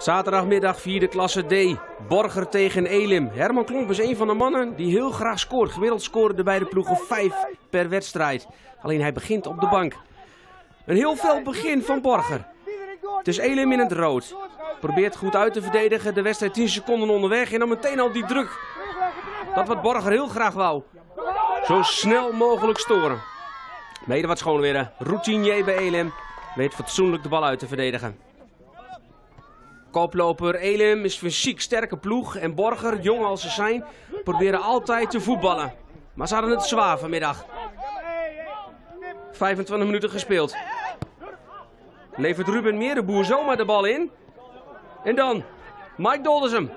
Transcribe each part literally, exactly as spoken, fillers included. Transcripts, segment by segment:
Zaterdagmiddag vierde klasse D. Borger tegen Elim. Herman Klomp is een van de mannen die heel graag scoort. Gemiddeld scoren de beide ploegen vijf per wedstrijd. Alleen hij begint op de bank. Een heel fel begin van Borger. Het is Elim in het rood. Probeert goed uit te verdedigen. De wedstrijd tien seconden onderweg en dan meteen al die druk. Dat wat Borger heel graag wou. Zo snel mogelijk storen. Mede wat Schooneweren. Routinier bij Elim. Weet fatsoenlijk de bal uit te verdedigen. Koploper Elim is fysiek sterke ploeg en Borger, jong als ze zijn, proberen altijd te voetballen. Maar ze hadden het zwaar vanmiddag. vijfentwintig minuten gespeeld. Levert Ruben Meereboer zomaar de bal in. En dan Mike Doldersum.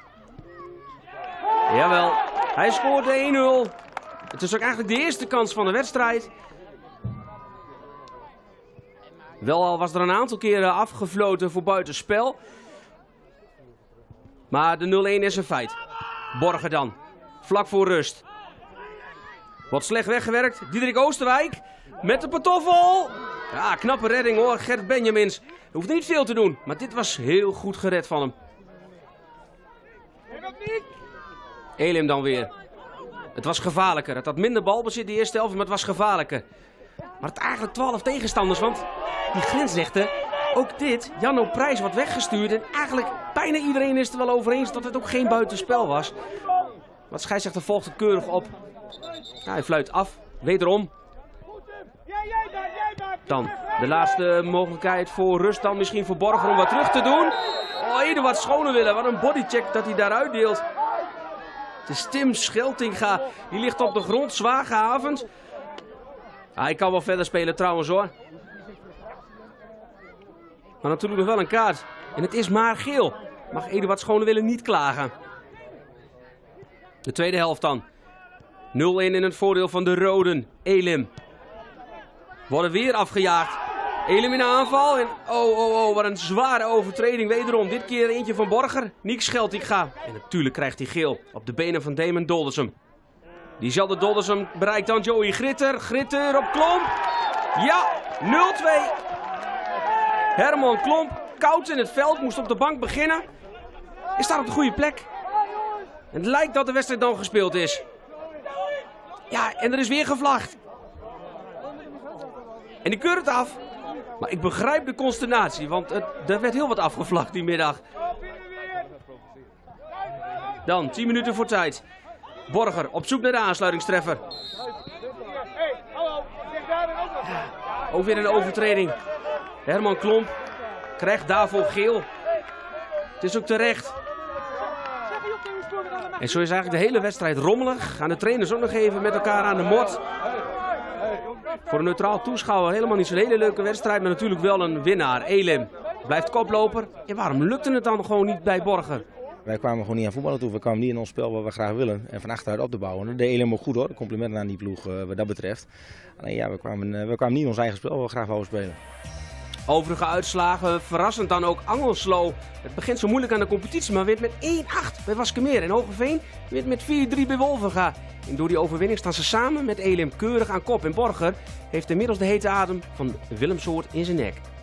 Jawel, hij scoort de één nul. Het is ook eigenlijk de eerste kans van de wedstrijd. Wel al was er een aantal keren afgefloten voor buitenspel. Maar de nul één is een feit. Borger dan. Vlak voor rust. Wordt slecht weggewerkt. Diederik Oosterwijk. Met de pantoffel. Ja, knappe redding hoor. Gert Benjamins. Hoeft niet veel te doen. Maar dit was heel goed gered van hem. Elim dan weer. Het was gevaarlijker. Het had minder balbezit die eerste helft. Maar het was gevaarlijker. Maar het eigenlijk twaalf tegenstanders. Want die grensrechten. Ook dit, Janno Prijs wordt weggestuurd en eigenlijk bijna iedereen is er wel over eens dat het ook geen buitenspel was. Wat scheidsrechter volgt het keurig op. Ja, hij fluit af, wederom. Dan de laatste mogelijkheid voor rust, dan misschien voor Borger om wat terug te doen. Oh, Eduard Schooneweren, wat een bodycheck dat hij daaruit deelt. Het is Tim Scheltinga, die ligt op de grond, zwaar gehavend. Hij kan wel verder spelen trouwens hoor. Maar natuurlijk nog wel een kaart. En het is maar geel. Mag Eduard Schooneweren niet klagen. De tweede helft dan. nul één in het voordeel van de Roden. Elim. Worden weer afgejaagd. Elim in de aanval. En oh, oh, oh, wat een zware overtreding. Wederom. Dit keer eentje van Borger. Niek Scheltinga. En natuurlijk krijgt hij geel. Op de benen van Damon Doldersum. Diezelfde Doldersum bereikt dan Joey Gritter. Gritter op Klomp. Ja, nul twee. Herman Klomp, koud in het veld, moest op de bank beginnen. Is daar op de goede plek. En het lijkt dat de wedstrijd dan gespeeld is. Ja, en er is weer gevlacht. En die keurt het af. Maar ik begrijp de consternatie, want het, er werd heel wat afgevlacht die middag. Dan, tien minuten voor tijd. Borger op zoek naar de aansluitingstreffer. Ja, ook weer een overtreding. Herman Klomp krijgt daarvoor geel. Het is ook terecht. En zo is eigenlijk de hele wedstrijd rommelig. Gaan de trainers ook nog even met elkaar aan de mot. Voor een neutraal toeschouwer helemaal niet zo'n hele leuke wedstrijd. Maar natuurlijk wel een winnaar. Elim blijft koploper. En waarom lukte het dan gewoon niet bij Borger? Wij kwamen gewoon niet aan voetballen toe. We kwamen niet in ons spel wat we graag willen. En van achteruit op te bouwen. Dat deed Elim ook goed hoor. Complimenten aan die ploeg uh, wat dat betreft. Alleen ja, we kwamen, uh, we kwamen niet in ons eigen spel wat we graag wouden spelen. Overige uitslagen, verrassend dan ook Angelslo. Het begint zo moeilijk aan de competitie, maar wint met één acht bij Waskemeer. En Hogeveen wint met vier drie bij Wolvenga. En door die overwinning staan ze samen met Elim keurig aan kop. En Borger heeft inmiddels de hete adem van Willem Soort in zijn nek.